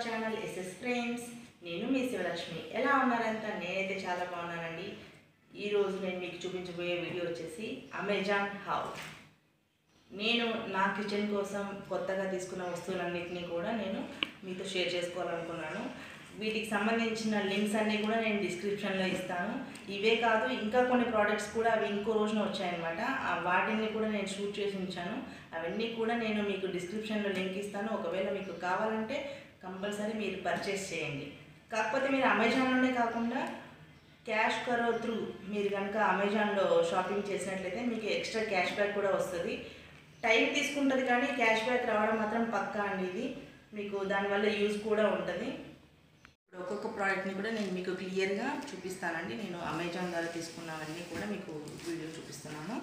Channel SS friends. నేను మీ శివలక్ష్మి. ఎలా ఉన్నారంతా? నేనైతే చాలా బాగున్నానండి. ఈరోజు నేను మీకు చూపించబోయే వీడియో వచ్చేసి అమెజాన్ హౌల్. నేను నా కిచెన్ కోసం కొత్తగా తీసుకున్న వస్తువులన్నింటినీ కూడా నేను మీతో షేర్ చేసుకోవాలనుకున్నాను. వీటికి సంబంధించిన లింక్స్ అన్నీ కూడా నేను డిస్క్రిప్షన్లో ఇస్తాను. ఇవే కాదు, ఇంకా కొన్ని ప్రోడక్ట్స్ కూడా అవి ఇంకో రోజున వచ్చాయన్నమాట. వాటిని కూడా నేను షూట్ చేసి ఉంచాను. అవన్నీ కూడా నేను మీకు డిస్క్రిప్షన్లో లింక్ ఇస్తాను. ఒకవేళ మీకు కావాలంటే కంపల్సరీ మీరు పర్చేస్ చేయండి. కాకపోతే మీరు అమెజాన్లోనే కాకుండా క్యాష్ కరో త్రూ మీరు కనుక అమెజాన్లో షాపింగ్ చేసినట్లయితే మీకు ఎక్స్ట్రా క్యాష్ బ్యాక్ కూడా వస్తుంది. టైం తీసుకుంటుంది కానీ క్యాష్ బ్యాక్ రావడం మాత్రం పక్కా అండి. ఇది మీకు దానివల్ల యూజ్ కూడా ఉంటుంది. ఒక్కొక్క ప్రోడక్ట్ని కూడా నేను మీకు క్లియర్గా చూపిస్తానండి. నేను అమెజాన్ ద్వారా తీసుకున్నవన్నీ కూడా మీకు వీడియో చూపిస్తున్నాను.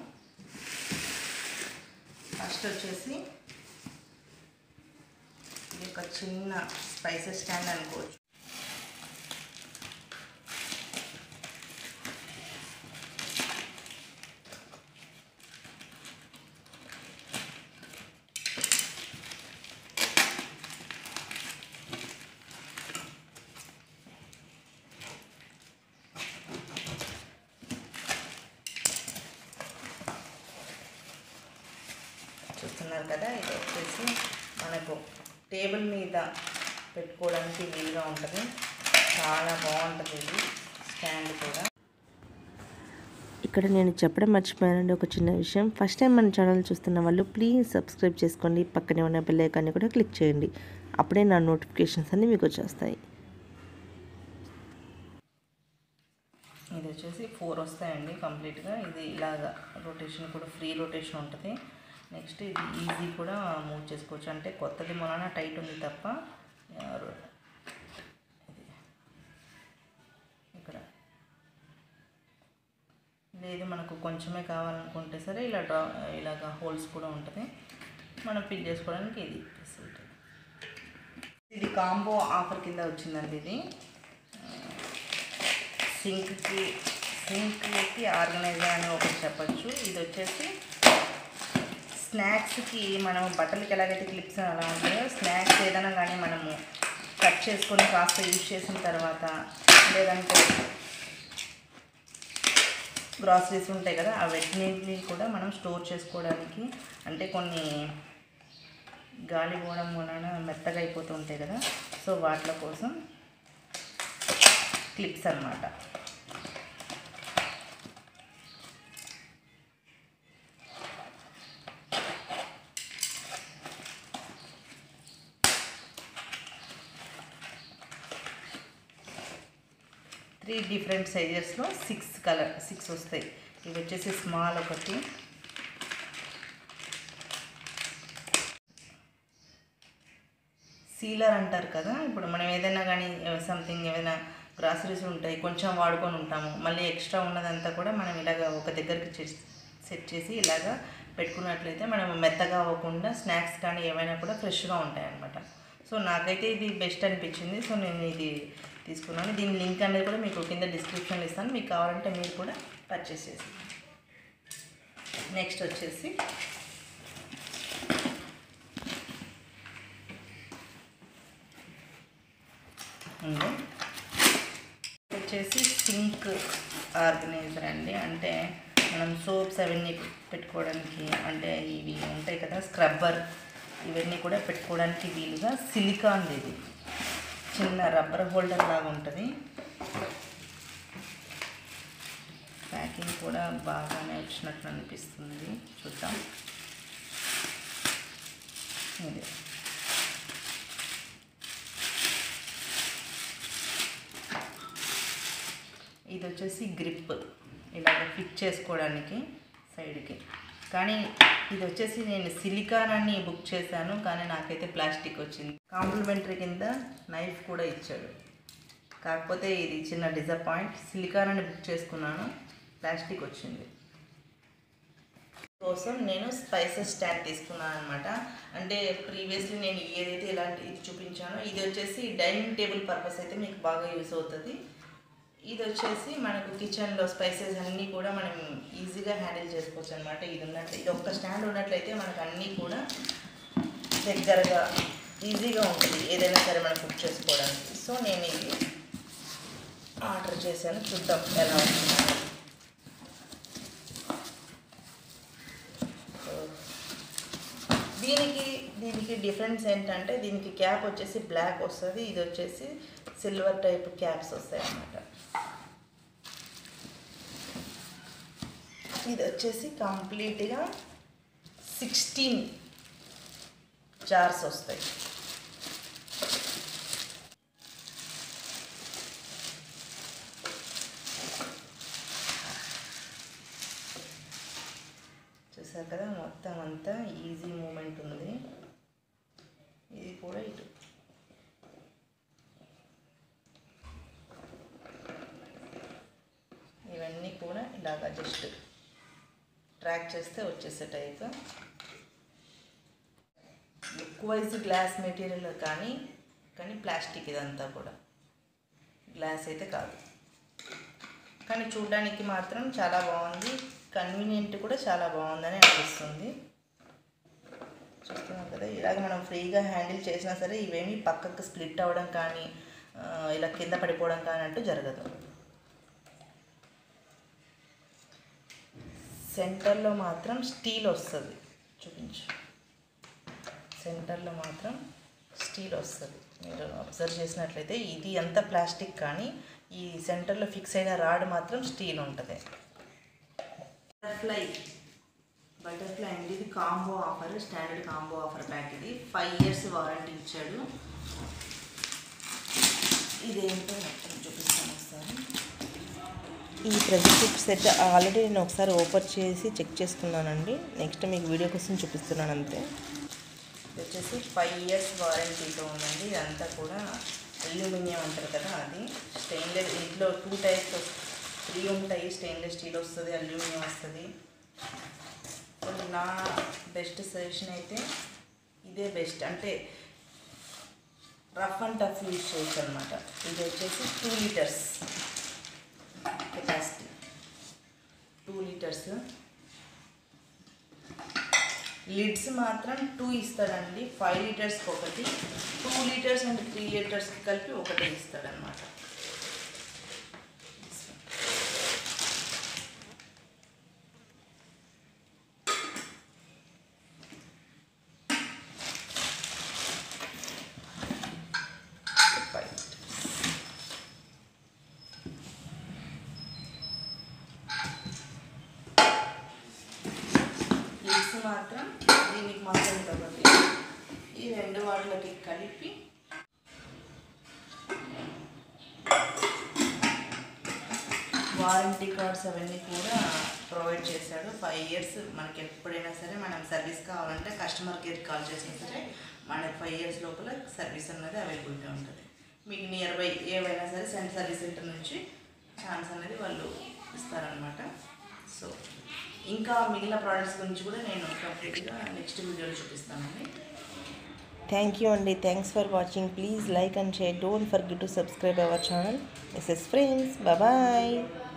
ఫస్ట్ వచ్చేసి ఇది ఒక చిన్న స్పైసెస్ స్టాండ్ అనుకోవచ్చు. చూస్తున్నారు కదా, ఇది వచ్చేసి మనకు టేబుల్ మీద పెట్టుకోవడానికి వీలుగా ఉంటుంది. చాలా బాగుంటుంది ఇది స్టాండ్ కూడా. ఇక్కడ నేను చెప్పడం మర్చిపోయానండి ఒక చిన్న విషయం. ఫస్ట్ టైం మన ఛానల్ చూస్తున్న వాళ్ళు ప్లీజ్ సబ్స్క్రైబ్ చేసుకోండి. పక్కనే ఉన్న బెల్ ఐకాన్ని కూడా క్లిక్ చేయండి. అప్పుడే నా నోటిఫికేషన్స్ అన్నీ మీకు వచ్చేస్తాయి. ఇది వచ్చేసి 4 వస్తాయండి కంప్లీట్గా. ఇది ఇలాగా రొటేషన్ కూడా ఫ్రీ రొటేషన్ ఉంటుంది. నెక్స్ట్ ఇది ఈజీ కూడా మూవ్ చేసుకోవచ్చు. అంటే కొత్తది మొన్న టైట్ ఉంది తప్ప ఇక్కడ లేదు, మనకు కొంచెమే కావాలనుకుంటే సరే ఇలాగా హోల్స్ కూడా ఉంటుంది. మనం ఫిల్ చేసుకోవడానికి ఇది ఫెసిలిటీ. ఇది కాంబో ఆఫర్ కింద వచ్చిందండి. ఇది సింక్కి ఆర్గనైజర్ అని ఒకటి చెప్పచ్చు. ఇది వచ్చేసి స్నాక్స్కి మనం బట్టలకి ఎలాగైతే క్లిప్స్ అలా ఉంటాయో, స్నాక్స్ ఏదైనా కానీ మనము కట్ చేసుకొని కాస్త యూజ్ చేసిన తర్వాత, లేదంటే గ్రాసరీస్ ఉంటాయి కదా, అవన్నీ కూడా మనం స్టోర్ చేసుకోవడానికి, అంటే కొన్ని గాలి పోవడం వలన మెత్తగా అయిపోతూ ఉంటాయి కదా, సో వాటి కోసం క్లిప్స్ అన్నమాట. డిఫరెంట్ సైజెస్లో 6 వస్తాయి. ఇవి వచ్చేసి స్మాల్ ఒకటి, సీలర్ అంటారు కదా. ఇప్పుడు మనం ఏదైనా కానీ సంథింగ్ ఏదైనా గ్రాసరీస్ ఉంటాయి, కొంచెం వాడుకొని ఉంటాము, మళ్ళీ ఎక్స్ట్రా ఉన్నదంతా కూడా మనం ఇలాగ ఒక దగ్గరికి సెట్ చేసి ఇలాగా పెట్టుకున్నట్లయితే మనం మెత్తగా అవ్వకుండా స్నాక్స్ కానీ ఏమైనా కూడా ఫ్రెష్గా ఉంటాయి అన్నమాట. సో నాకైతే ఇది బెస్ట్ అనిపించింది. సో నేను ఇది తీసుకున్నాను. దీని లింక్ అనేది కూడా మీకు కింద డిస్క్రిప్షన్లో ఇస్తాను. మీకు కావాలంటే మీరు కూడా పర్చేస్ చేసి. నెక్స్ట్ వచ్చేసి సింక్ ఆర్గనైజర్ అండి. అంటే మనం సోప్స్ అవన్నీ పెట్టుకోవడానికి, అంటే ఇవి ఉంటాయి కదా స్క్రబ్బర్, ఇవన్నీ కూడా పెట్టుకోవడానికి వీలుగా సిలికాన్ ఇది చిన్న రబ్బర్ హోల్డర్ లాగా ఉంటుంది. ప్యాకింగ్ కూడా బాగానే వచ్చినట్లు అనిపిస్తుంది. చూద్దాం. ఇది వచ్చేసి గ్రిప్ ఇలాగ ఫిట్ చేసుకోవడానికి సైడ్కి. కానీ ఇది వచ్చేసి నేను సిలికాన్ అని బుక్ చేశాను, కానీ నాకైతే ప్లాస్టిక్ వచ్చింది. కాంప్లిమెంటరీ కింద నైఫ్ కూడా ఇచ్చాడు. కాకపోతే ఇది చిన్న డిసప్పాయింట్. సిలికాన్ అని బుక్ చేసుకున్నాను, ప్లాస్టిక్ వచ్చింది. కోసం నేను స్పైసెస్ స్టాండ్ తీసుకున్నాను అనమాట. అంటే ప్రీవియస్లీ నేను ఏదైతే ఇలాంటి ఇది చూపించానో, ఇది వచ్చేసి డైనింగ్ టేబుల్ పర్పస్ అయితే మీకు బాగా యూస్ అవుతుంది. ఇది వచ్చేసి మనకు కిచెన్లో స్పైసెస్ అన్నీ కూడా మనం ఈజీగా హ్యాండిల్ చేసుకోవచ్చు అనమాట. ఇది ఒక్క స్టాండ్ ఉన్నట్లయితే మనకు అన్నీ కూడా దగ్గరగా ఈజీగా ఉంటుంది ఏదైనా సరే మనం కుక్ చేసుకోవడానికి. సో నేను ఇది ఆర్డర్ చేశాను, చూద్దాం ఎలా ఉంటుంది. దీనికి డిఫరెన్స్ ఏంటంటే దీనికి క్యాప్ వచ్చేసి బ్లాక్ వస్తుంది, ఇది వచ్చేసి సిల్వర్ టైప్ క్యాప్స్ వస్తాయి అన్నమాట. ఇది వచ్చేసి కంప్లీట్గా 16 జార్స్ వస్తాయి. చూసారు కదా, మొత్తం అంతా ఈజీ మూమెంట్ ఉంది. ఇది కూడా ఇటు ఇవన్నీ కూడా ఇలాగా జస్ట్ ట్రాక్ చేస్తే వచ్చేసే type. Look wise glass material కానీ ప్లాస్టిక్, ఇదంతా కూడా గ్లాస్ అయితే కాదు. కానీ చూడడానికి మాత్రం చాలా బాగుంది, కన్వీనియంట్ కూడా చాలా బాగుందని అనిపిస్తుంది. చూస్తున్నాం కదా, ఇలాగ మనం ఫ్రీగా హ్యాండిల్ చేసినా సరే ఇవేమీ పక్కకు స్ప్లిట్ అవ్వడం కానీ ఇలా కింద పడిపోవడం కానీ అంటూ జరగదు. సెంటర్లో మాత్రం స్టీల్ వస్తుంది, చూపించు. సెంటర్లో మాత్రం స్టీల్ వస్తుంది. మీరు అబ్జర్వ్ చేసినట్లయితే ఇది అంత ప్లాస్టిక్, కానీ ఈ సెంటర్లో ఫిక్స్ అయిన రాడ్ మాత్రం స్టీల్ ఉంటుంది. బటర్ఫ్లై అండి, ఇది combo offer, standard combo offer pack. ఇది 5 years వారంటీ ఇచ్చాడు. ఇదేంటో మొత్తం చూపిస్తాను ఒకసారి. ఈ ప్రెజర్ సెట్ ఆల్రెడీ నేను ఒకసారి ఓపెన్ చేసి చెక్ చేసుకున్నానండి. నెక్స్ట్ మీకు వీడియో కోసం చూపిస్తున్నాను అంతే. ఇది వచ్చేసి 5 years వారంటీతో ఉందండి. ఇదంతా కూడా అల్యూమినియం అంటారు కదా, అది స్టెయిన్లెస్. ఇంట్లో 2 types 3 ఉంటాయి, స్టెయిన్లెస్ స్టీల్ వస్తుంది, అల్యూమినియం వస్తుంది. నా బెస్ట్ సజెషన్ అయితే ఇదే బెస్ట్, అంటే రఫ్ అండ్ టఫ్ యూజ్ చేయొచ్చు అనమాట. ఇది వచ్చేసి 2 liters కెపాసిటీ, 2 liters. లిడ్స్ మాత్రం 2 ఇస్తాడండి. 5 liters ఒకటి, 2 liters అండ్ 3 liters కలిపి ఒకటే ఇస్తాడనమాట. మాత్రం దీనికి మాత్రం కాబట్టి ఈ 2 వాటిలకి కలిపి వారంటీ కార్డ్స్ అవన్నీ కూడా ప్రొవైడ్ చేశాడు. 5 years మనకి ఎప్పుడైనా సరే మనం సర్వీస్ కావాలంటే కస్టమర్ కేర్కి కాల్ చేసినా సరే మనకి 5 years లోపల సర్వీస్ అనేది అవైలబిలిటీ ఉంటుంది. మీకు నియర్ బై ఏవైనా సరే సర్వీస్ సెంటర్ నుంచి ఛాన్స్ అనేది వాళ్ళు ఇస్తారనమాట. సో ఇంకా మిగిలిన ప్రోడక్ట్స్ గురించి కూడా నేను కంప్లీట్గా నెక్స్ట్ వీడియోలో చూపిస్తానండి. థ్యాంక్ యూ అండి. Thanks for watching. Please like and share. Don't forget to subscribe our channel. This is friends. Bye.